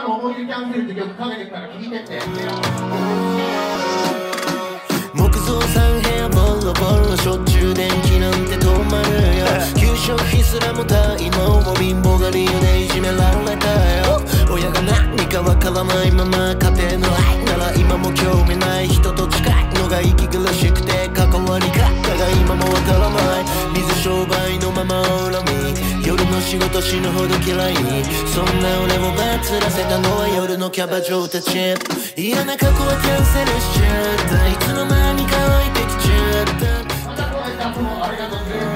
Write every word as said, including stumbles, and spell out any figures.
の思い出キャンセルって曲かけてから聞いてって。 木造三部屋ボロボロしょっちゅう電気なんて止まるよ。給食費すらも滞納も貧乏が理由でいじめられたよ。親が何かわからないまま家庭の愛なら今も興味ない人と近いのが息苦しくて関わり方が今もわからない。水商売のまま恨み夜の仕事死ぬほど嫌い。そんな俺をバツらせたのは夜のキャバ嬢たち。嫌な過去はキャンセルしちゃった。いつの間にか湧いてきちゃった。 またこうやったもうありがとうございます。